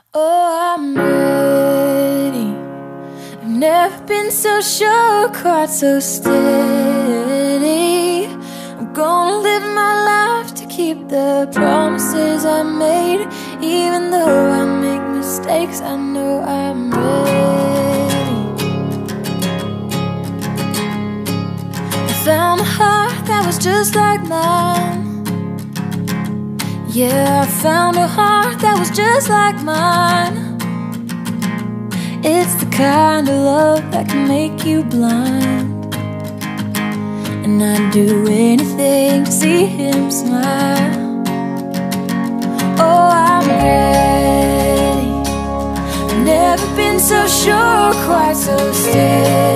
Oh, I'm ready. I've never been so sure, quite so steady. I'm gonna live my life to keep the promises I made. Even though I make mistakes, I know I'm ready. I found a heart that was just like mine. Yeah, I found a heart that was just like mine. It's the kind of love that can make you blind, and I'd do anything to see him smile. Oh, I'm ready. I've never been so sure, quite so steady.